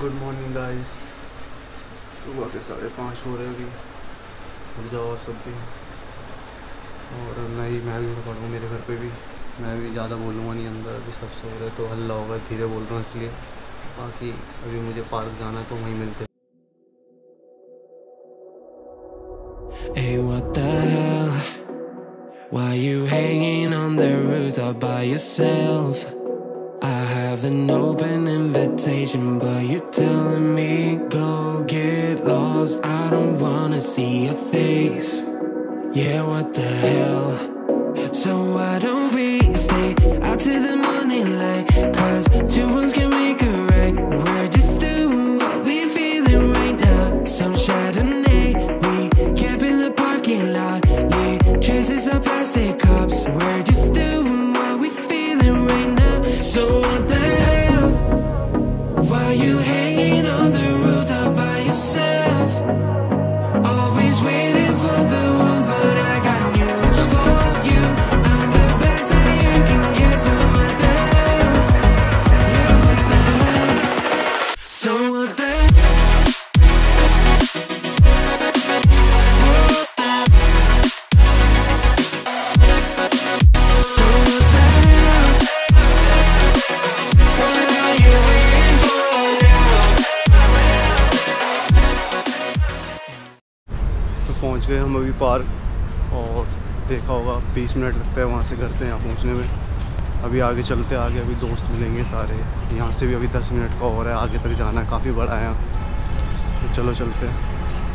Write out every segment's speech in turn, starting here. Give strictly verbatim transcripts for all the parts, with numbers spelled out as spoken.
Good morning guys. सुबह के साढ़े पाँच हो रहे अभी। उठ जाओ आप सब भी। और मैं ही मैं भी पढ़ हूँ मेरे घर पे भी। मैं भी ज़्यादा बोलूँगा नहीं, अंदर अभी सब सो रहे तो हल्ला होगा, धीरे बोल रहा हूँ इसलिए। बाकी अभी मुझे पार्क जाना है तो वहीं मिलते हैं। Hey, what the hell? Why you hanging on the rooftop by yourself? I have an open invitation, but you're telling me go get lost. I don't wanna see your face. Yeah, what the hell? So why don't we stay out till the morning light? Cause two wrongs can make a right. We're just doing what we're feeling right now. Some Chardonnay, we camp in the parking lot. Leave traces of plastic cups. We're just doing what we're feeling right now. So what the hell? Why you hanging on the rooftop by yourself? Always waiting for the one, but I got news for you. I'm the best that you can get. So what the hell? Yeah, what the hell? So what the hell? So what the hell? What are you waiting for now? तो पहुंच गए हम अभी park. और देखा होगा बीस minute लगता है वहाँ से, घर से यहाँ पहुँचने में। अभी आगे चलते आगे अभी दोस्त मिलेंगे सारे। यहाँ से भी अभी दस मिनट का और है, आगे तक जाना है, काफ़ी बड़ा है यहाँ। तो चलो चलते हैं।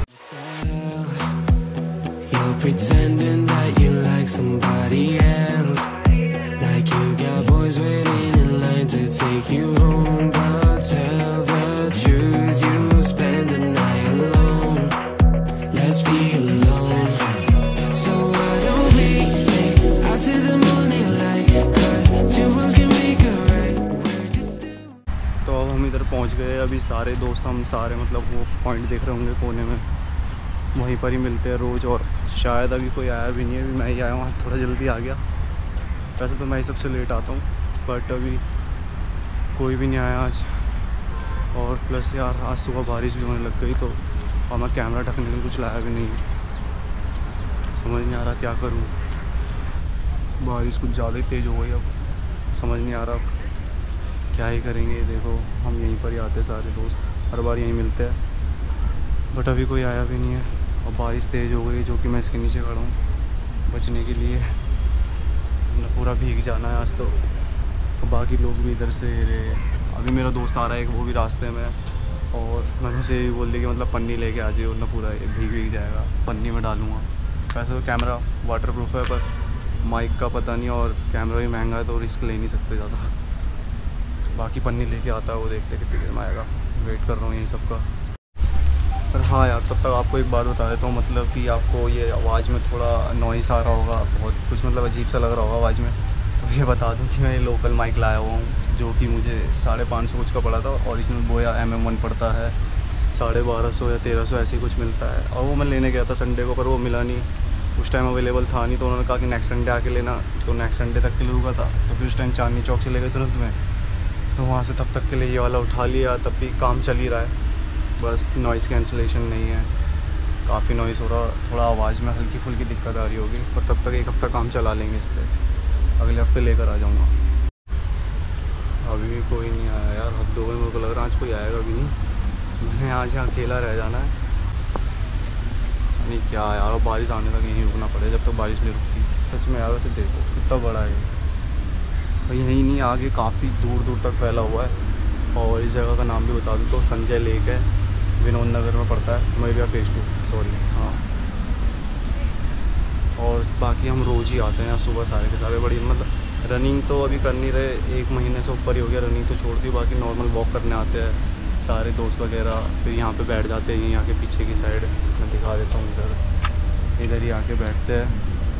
You're pretending that you like somebody else, like you got boys waiting in line to take you home. But tell the truth, you'll spend the night alone. Let's be alone. So why don't we stay out till the morning light? Cause two wrongs can make a right. We're just doing. तो अब हम इधर पहुंच गए। अभी सारे दोस्त हम सारे मतलब वो पॉइंट देख रहे होंगे कोने में, वहीं पर ही मिलते हैं रोज़। और शायद अभी कोई आया भी नहीं है, अभी मैं ही आया हूँ, थोड़ा जल्दी आ गया। वैसे तो मैं ही सबसे लेट आता हूँ, बट अभी कोई भी नहीं आया आज। और प्लस यार आज सुबह बारिश भी होने लग गई, तो और मैं कैमरा ढकने के लिए कुछ लाया भी नहीं। समझ नहीं आ रहा क्या करूँ। बारिश कुछ ज़्यादा ही तेज़ हो गई, अब समझ नहीं आ रहा अब क्या ही करेंगे। देखो हम यहीं पर ही आते हैं सारे दोस्त, हर बार यहीं मिलते हैं, बट अभी कोई आया भी नहीं है। और बारिश तेज़ हो गई, जो कि मैं इसके नीचे खड़ा हूँ बचने के लिए। न पूरा भीग जाना है आज तो। और बाकी लोग भी इधर से रहे। अभी मेरा दोस्त आ रहा है एक, वो भी रास्ते में। और मैंने उसे बोल दिया कि मतलब पन्नी लेके आ जाइए, ना पूरा भीग भीग जाएगा, पन्नी में डालूँगा। वैसे तो कैमरा वाटर प्रूफ है, पर माइक का पता नहीं, और कैमरा भी महंगा है तो रिस्क ले नहीं सकते ज़्यादा। बाकी पन्नी लेके आता है वो, देखते कितनी देर में आएगा। वेट कर रहा हूँ यही सबका। पर हाँ यार, तब तक आपको एक बात बता देता हूँ, मतलब कि आपको ये आवाज़ में थोड़ा नॉइस आ रहा होगा, बहुत कुछ मतलब अजीब सा लग रहा होगा आवाज़ में। तो ये बता दूँ कि मैं ये लोकल माइक लाया हुआ हूँ, जो कि मुझे साढ़े पाँच सौ कुछ का पड़ा था। ओरिजिनल बोया एम एम वन पड़ता है साढ़े बारह सौ या तेरह सौ ऐसे कुछ मिलता है। और वो मैं लेने गया था संडे को, पर वो मिला नहीं, उस टाइम अवेलेबल था नहीं। तो उन्होंने कहा कि नेक्स्ट संडे आके लेना, तो नेक्स्ट संडे तक के लिए रुका था। तो फिर उस टाइम चांदनी चौक से ले गए तुरंत में, तो वहाँ से तब तक के लिए ये वाला उठा लिया। तब भी काम चल ही रहा है, बस नॉइज़ कैंसिलेशन नहीं है। काफ़ी नॉइज़ हो रहा, थोड़ा आवाज़ में हल्की फुल्की दिक्कत आ रही होगी, पर तब तक एक हफ़्ता काम चला लेंगे इससे। अगले हफ्ते लेकर आ जाऊँगा। अभी भी कोई नहीं आया यार, हद दो मेरे को लग रहा है आज कोई आएगा भी नहीं। मैंने आज यहाँ अकेला रह जाना है, नहीं क्या यार। और बारिश आने तक यहीं रुकना पड़ेगा, जब तक तो बारिश नहीं रुकती। सच में यार, वैसे देखो कितना बड़ा है भाई। यहीं नहीं, आगे काफ़ी दूर दूर तक फैला हुआ है। और इस जगह का नाम भी बता दूँ तो संजय लेक है, विनोद नगर में पड़ता है, मेरिया फेज टू सॉरी। हाँ, और बाकी हम रोज़ ही आते हैं यहाँ सुबह सारे के सारे। बड़ी मतलब रनिंग तो अभी कर नहीं रहे, एक महीने से ऊपर ही हो गया रनिंग तो छोड़ दी। बाकी नॉर्मल वॉक करने आते हैं सारे दोस्त वगैरह, फिर यहाँ पे बैठ जाते हैं। यहाँ के पीछे की साइड मैं दिखा देता हूँ, इधर इधर ही आके बैठते हैं।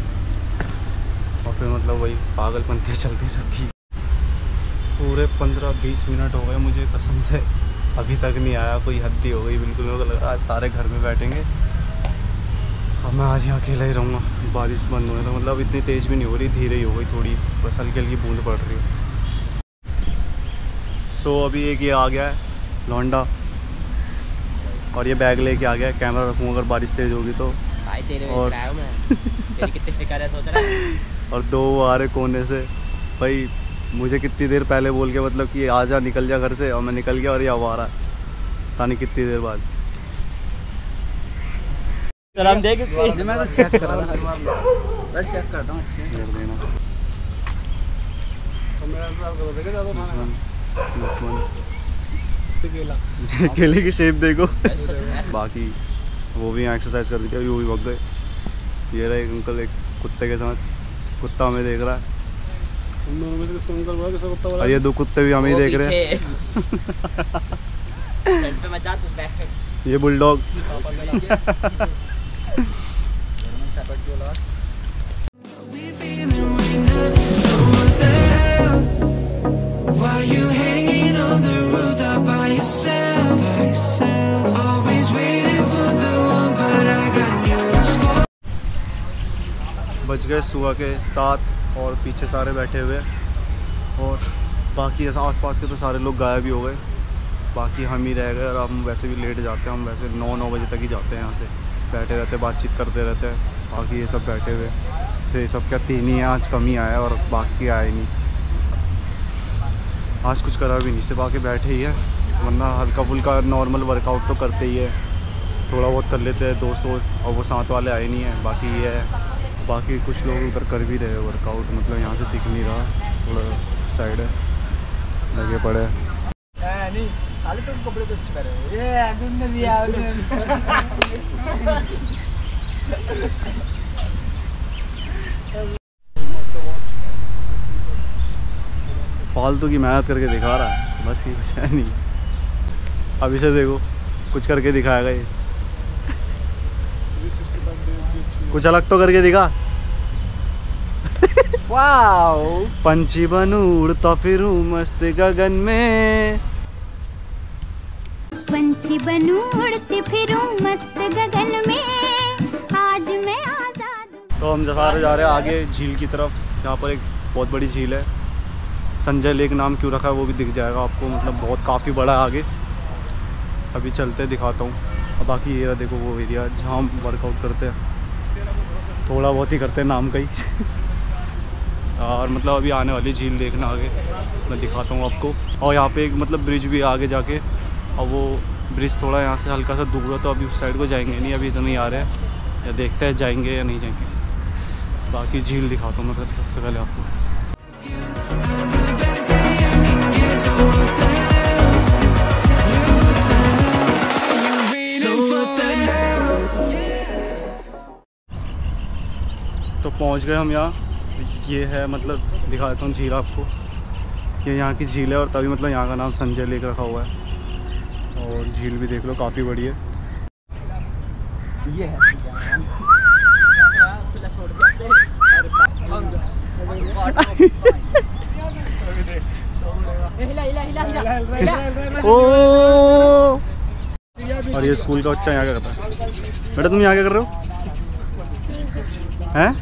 और फिर मतलब वही पागलपंती चलती सबकी। पूरे पंद्रह बीस मिनट हो गए मुझे कसम से, अभी तक नहीं आया। कोई हद्दी हो गई बिल्कुल। मेरे को लग रहा है आज सारे घर में बैठेंगे, अब मैं आज यहाँ अकेला ही रहूँगा। बारिश बंद होने तो मतलब इतनी तेज़ भी नहीं हो रही, धीरे ही हो गई थोड़ी, बस हल्की हल्की बूंद पड़ रही है। सो so, अभी एक ये आ गया है लौंडा, और ये बैग लेके आ गया, कैमरा रखूँगा अगर बारिश तेज़ होगी तो। भाई तेरे में और- चढ़ाया हूँ मैं। तेरी कितनी फिक्र है सोच रहा है। और दो वो आ रहे कोने से भाई, मुझे कितनी देर पहले बोल के मतलब कि आ जा निकल जा घर से, और मैं निकल गया और ये अब आ रहा है पता नहीं कितनी देर बाद। चल हम देख इसको। मैं तो चेक कर रहा था, मैं चेक करता हूँ अच्छे कर देना दुश्मन, दुश्मन। केले की शेप देखो। बाकी वो भी यहाँ एक्सरसाइज कर रही थी, अभी वो भी भग गए। ये रहा एक अंकल एक कुत्ते के साथ, कुत्ता हमें देख रहा है और ये दो कुत्ते भी हमें ही देख रहे हैं। फ्रंट पे मत जा तू, बैक पे। ये bulldog. We feeling right now. So what the hell? Why you hanging on the rooftop by yourself? By yourself. Always waiting for the one, but I got news for. बज गए सुबह के सात और पीछे सारे बैठे हुए, और बाकी आसपास के तो सारे लोग गायब ही हो गए। बाकी हम ही रह गए, और हम वैसे भी लेट जाते हैं, हम वैसे नौ नौ बजे तक ही जाते हैं यहाँ से। बैठे रहते बातचीत करते रहते हैं। बाकी ये सब बैठे हुए से सब क्या तीन ही है, आज कम ही आया और बाकी आया ही नहीं। आज कुछ करा भी नहीं, सिर्फ आके बैठे ही है, वरना हल्का फुल्का नॉर्मल वर्कआउट तो करते ही है, थोड़ा बहुत कर लेते हैं दोस्त दोस्त। और वो साथ वाले आए नहीं हैं। बाकी ये है, बाकी कुछ लोग उधर कर भी रहे हैं वर्कआउट, मतलब यहाँ से दिख नहीं रहा, थोड़ा साइड है लगे पड़े। नहीं साले तो कपड़े तो अच्छे करे ये तुमने दिया फालतू की मेहनत करके दिखा रहा है, बस ये कुछ है नहीं। अब इसे देखो कुछ करके दिखाएगा ये, कुछ अलग तो करके दिखा। वाओ पंछी बनूं उड़ता फिरूं मस्त गगन में, पंछी बनूं उड़ती फिरूं मस्त गगन में, आज मैं आजाद। तो हम सारे जा रहे हैं आगे झील की तरफ। यहाँ पर एक बहुत बड़ी झील है, संजय लेक नाम क्यों रखा है वो भी दिख जाएगा आपको, मतलब बहुत काफ़ी बड़ा है आगे। अभी चलते दिखाता हूँ। और बाकी ये देखो वो एरिया जहाँ हम वर्कआउट करते हैं, थोड़ा बहुत ही करते हैं नाम का ही। और मतलब अभी आने वाली झील देखना आगे, मैं दिखाता हूँ आपको। और यहाँ पे एक मतलब ब्रिज भी आगे जाके, और वो ब्रिज थोड़ा यहाँ से हल्का सा दूर है, तो अभी उस साइड को जाएंगे नहीं, अभी इधर नहीं आ रहे हैं, या देखते हैं जाएंगे या नहीं जाएंगे। बाकी झील दिखाता हूँ मैं पहले, सबसे पहले आपको। तो पहुँच गए हम यहाँ। ये है मतलब दिखा देता हूँ झील आपको, ये यहाँ की झील है, और तभी मतलब यहाँ का नाम संजय लेक रखा हुआ है। और झील भी देख लो काफ़ी बड़ी है। ये है खुला छोड़ दिया से। हिला हिला हिला हिला हिला। ओ और ये स्कूल का बच्चा यहाँ क्या करता है? बेटा तुम यहाँ क्या कर रहे हो? हैं?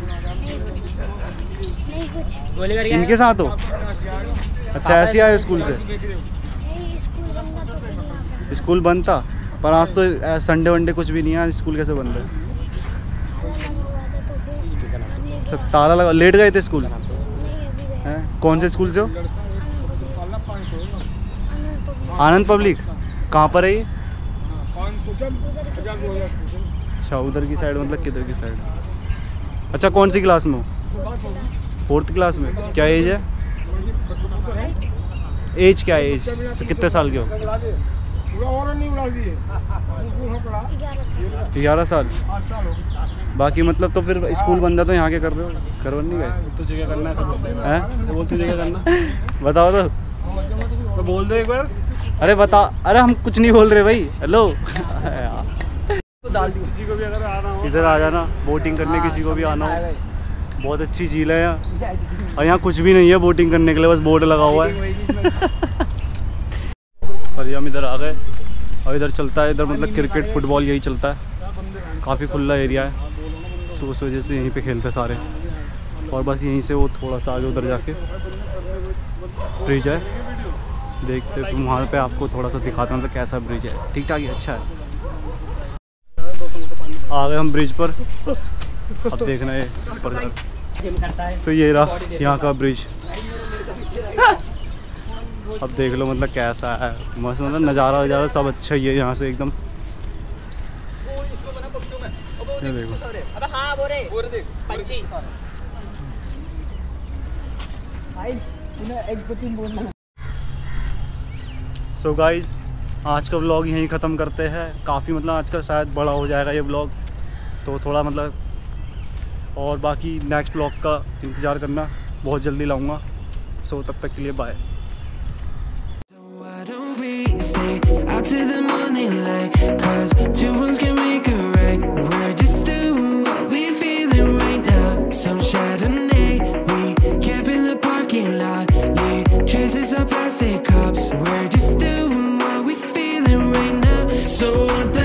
नहीं कुछ, गोली करके इनके साथ हो? अच्छा ऐसे आए स्कूल से? नहीं स्कूल बंदा तो नहीं, स्कूल बंद था, पर आज तो संडे वनडे कुछ भी नहीं है, आज स्कूल कैसे बंद है? तो सब ताला लगा, लेट गए थे स्कूल? नहीं अभी गए हैं? कौन से स्कूल से हो? आनंद आनंद पब्लिक। कहाँ पर है ये? उधर की साइड। अच्छा उधर की साइड, मतलब किधर की साइड? अच्छा कौन सी क्लास में हो? फोर्थ क्लास में। क्या एज है? एज क्या है? एज कितने साल के हो? ग्यारह साल। ग्यारह साल। बाकी मतलब तो फिर स्कूल बंद है तो यहाँ क्या कर रहे हो? करवन नहीं गए? तुझे क्या करना है सब हैं? बोल तुझे क्या करना बताओ तो। तो बोल दे एक बार। अरे बता, अरे हम कुछ नहीं बोल रहे भाई। हेलो तो डाल दी किसी को भी अगर आना हो इधर आ जाना, बोटिंग करने किसी को भी आना हो। बहुत अच्छी झील है यहाँ, और यहाँ कुछ भी नहीं है बोटिंग करने के लिए, बस बोर्ड लगा हुआ है। और ये हम इधर आ गए, और इधर चलता है, इधर मतलब क्रिकेट फुटबॉल यही चलता है, काफ़ी खुला एरिया है, तो उस वजह से यहीं पे खेलते सारे। और बस यहीं से वो थोड़ा सा आगे उधर जाके ब्रिज है, देखते वहाँ पे आपको थोड़ा सा दिखाता हूँ मतलब कैसा ब्रिज है। ठीक ठाक ही अच्छा है, आ गए हम ब्रिज पर। अब देखना है ऊपर जा। तो ये रहा यहाँ का ब्रिज। अब देख लो मतलब कैसा है, मस्त मतलब नज़ारा वज़ारा सब अच्छा ही है यहाँ से एकदम। ये देखो सो गाइज आज का व्लॉग यहीं ख़त्म करते हैं। काफ़ी मतलब आज का शायद बड़ा हो जाएगा ये व्लॉग, तो थोड़ा मतलब और बाकी नेक्स्ट व्लॉग का इंतज़ार करना, बहुत जल्दी लाऊंगा। सो तब तक के लिए bye. Out to the morning light, 'cause two wrongs can make a right. We're just doing what we're feeling right now. Some Chardonnay, we camp in the parking lot. Leave traces of plastic cups. We're just doing what we're feeling right now. So what